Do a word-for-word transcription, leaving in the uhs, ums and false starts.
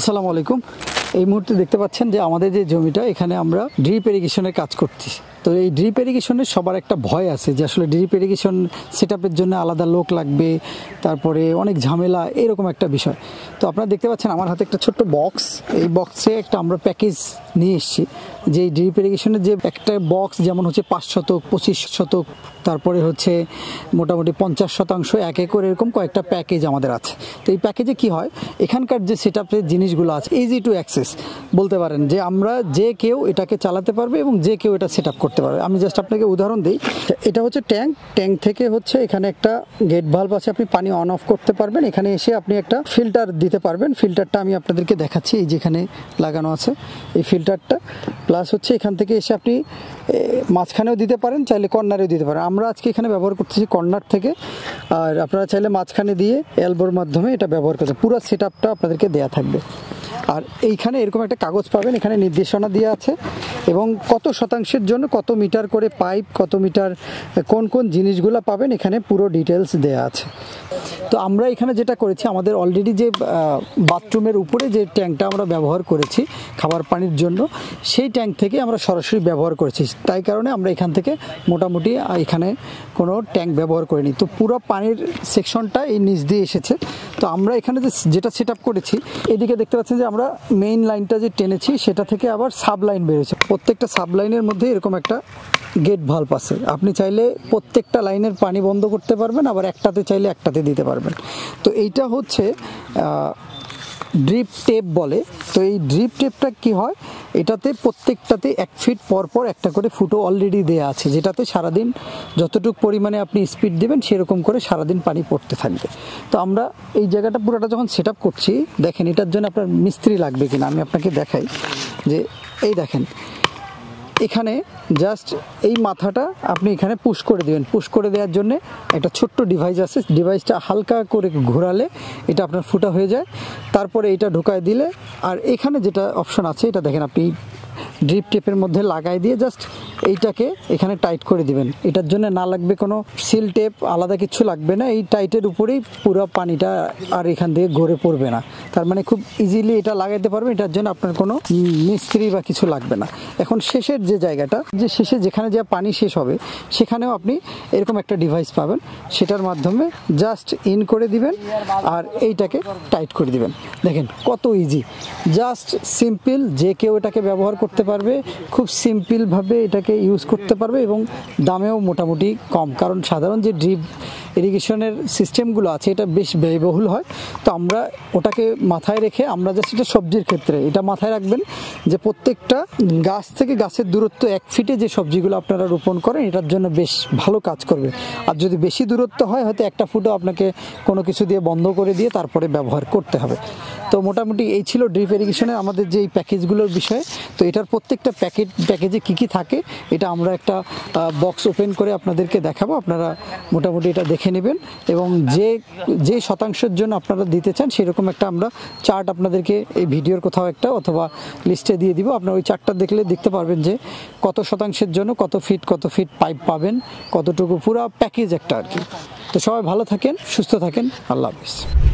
আসসালামু আলাইকুম। এই মুহূর্তে দেখতে পাচ্ছেন যে আমাদের যে জমিটা এখানে আমরা ড্রিপ ইরিগেশনের কাজ করছি। তো এই ড্রিপ ইরিগেশনের সবার একটা ভয় আছে যে আসলে ড্রিপ ইরিগেশন সেটআপের জন্য আলাদা লোক লাগবে, তারপরে অনেক ঝামেলা, এরকম একটা বিষয়। তো আপনারা দেখতে পাচ্ছেন আমার হাতে একটা ছোট্ট বক্স, এই বক্সে একটা আমরা প্যাকেজ নিয়ে এসেছি যে এই ড্রিপ ইরিগেশনের যে একটা বক্স যেমন হচ্ছে পাঁচ শতক, পঁচিশ শতক, তারপরে হচ্ছে মোটামুটি পঞ্চাশ শতাংশ, এক একর, এরকম কয়েকটা প্যাকেজ আমাদের আছে। তো এই প্যাকেজে কি হয়, এখানকার যে সেটআপের জিনিসগুলো আছে ইজি টু অ্যাক্সেস বলতে পারেন, যে আমরা যে কেউ এটাকে চালাতে পারবে এবং যে কেউ এটা সেটআপ করতে পারবে। আমি জাস্ট আপনাকে উদাহরণ দিই, এটা হচ্ছে ট্যাঙ্ক। ট্যাঙ্ক থেকে হচ্ছে এখানে একটা গেট ভালভ আছে, আপনি পানি অন অফ করতে পারবেন। এখানে এসে আপনি একটা ফিল্টার দিতে পারবেন। ফিল্টারটা আমি আপনাদেরকে দেখাচ্ছি, এই যেখানে লাগানো আছে এই ফিল্টারটা। প্লাস হচ্ছে এখান থেকে এসে আপনি মাঝখানেও দিতে পারেন, চাইলে কর্নারেও দিতে পারেন। আমরা আজকে এখানে ব্যবহার করতেছি কর্নার থেকে, আর আপনারা চাইলে মাঝখানে দিয়ে এলবোর মাধ্যমে এটা ব্যবহার করতে। পুরো সেটআপটা আপনাদেরকে দেয়া থাকবে। আর এইখানে এরকম একটা কাগজ পাবেন, এখানে নির্দেশনা দেওয়া আছে এবং কত শতাংশের জন্য কত মিটার করে পাইপ, কত মিটার কোন কোন জিনিসগুলো পাবেন, এখানে পুরো ডিটেলস দেয়া আছে। তো আমরা এখানে যেটা করেছি, আমাদের অলরেডি যে বাথরুমের উপরে যে ট্যাঙ্কটা আমরা ব্যবহার করেছি খাবার পানির জন্য, সেই ট্যাঙ্ক থেকে আমরা সরাসরি ব্যবহার করেছি। তাই কারণে আমরা এখান থেকে মোটামুটি এখানে কোনো ট্যাঙ্ক ব্যবহার করিনি। তো পুরো পানির সেকশনটা এই নিচ দিয়ে এসেছে। তো আমরা এখানে যে যেটা সেট আপ করেছি, এদিকে দেখতে পাচ্ছেন যে আমরা মেইন লাইনটা যে টেনেছি সেটা থেকে আবার সাব লাইন বেরিয়েছে। প্রত্যেকটা সাব লাইনের মধ্যে এরকম একটা গেট ভালভ আছে। আপনি চাইলে প্রত্যেকটা লাইনের পানি বন্ধ করতে পারবেন, আবার একটাতে চাইলে একটাতে দিতে পারবেন। তো এইটা হচ্ছে ড্রিপ টেপ বলে। তো এই ড্রিপ টেপটা কি হয়, এটাতে প্রত্যেকটাতে এক ফিট পর পর একটা করে ফুটো অলরেডি দেয়া আছে, যেটাতে সারাদিন যতটুকু পরিমাণে আপনি স্পিড দেবেন সেরকম করে সারাদিন পানি পড়তে থাকবে। তো আমরা এই জায়গাটা পুরোটা যখন সেট আপ করছি, দেখেন এটার জন্য আপনার মিস্ত্রি লাগবে কিনা আমি আপনাকে দেখাই। যে এই দেখেন এখানে জাস্ট এই মাথাটা আপনি এখানে পুশ করে দেবেন। পুশ করে দেওয়ার জন্য একটা ছোট্ট ডিভাইস আছে, ডিভাইসটা হালকা করে ঘোরালে এটা আপনার ফুটা হয়ে যায়। তারপরে এটা ঢুকায় দিলে, আর এখানে যেটা অপশন আছে এটা দেখেন, আপনি ড্রিপ টেপের মধ্যে লাগাই দিয়ে জাস্ট এইটাকে এখানে টাইট করে দিবেন। এটার জন্য না লাগবে কোনো সিল টেপ, আলাদা কিছু লাগবে না। এই টাইটের উপরেই পুরো পানিটা আর এখান থেকে ঘুরে পড়বে না। তার মানে খুব ইজিলি এটা লাগাইতে পারবেন। এটার জন্য আপনার কোনো মিস্ত্রি বা কিছু লাগবে না। এখন শেষের যে জায়গাটা, যে শেষে যেখানে যা পানি শেষ হবে, সেখানেও আপনি এরকম একটা ডিভাইস পাবেন। সেটার মাধ্যমে জাস্ট ইন করে দিবেন আর এইটাকে টাইট করে দিবেন। দেখেন কত ইজি, জাস্ট সিম্পল, যে কেউ এটাকে ব্যবহার করতে পারবে, খুব সিম্পলভাবে এটাকে ইউজ করতে পারবে এবং দামেও মোটামুটি কম। কারণ সাধারণ যে ড্রিপ ইরিগেশনের সিস্টেমগুলো আছে এটা বেশ ব্যয়বহুল হয়। তো আমরা ওটাকে মাথায় রেখে আমরা জাস্ট এটা সবজির ক্ষেত্রে এটা মাথায় রাখবেন যে প্রত্যেকটা গাছ থেকে গাছের দূরত্ব এক ফিটে যে সবজিগুলো আপনারা রোপণ করেন এটার জন্য বেশ ভালো কাজ করবে। আর যদি বেশি দূরত্ব হয়, হয়তো একটা ফুটও আপনাকে কোনো কিছু দিয়ে বন্ধ করে দিয়ে তারপরে ব্যবহার করতে হবে। তো মোটামুটি এই ছিল ড্রিপ ইরিগেশনের আমাদের যে এই প্যাকেজগুলোর বিষয়ে। তো এটার প্রত্যেকটা প্যাকেট প্যাকেজে কী কী থাকে এটা আমরা একটা বক্স ওপেন করে আপনাদেরকে দেখাবো। আপনারা মোটামুটি এটা দেখে নেবেন এবং যে যে শতাংশের জন্য আপনারা দিতে চান সেরকম একটা আমরা চার্ট আপনাদেরকে এই ভিডিওর কোথাও একটা অথবা লিস্টে দিয়ে দিব। আপনারা ওই চার্টটা দেখলে দেখতে পারবেন যে কত শতাংশের জন্য কত ফিট কত ফিট পাইপ পাবেন, কতটুকু পুরো প্যাকেজ একটা আর কি। তো সবাই ভালো থাকেন, সুস্থ থাকেন, আল্লাহ হাফেজ।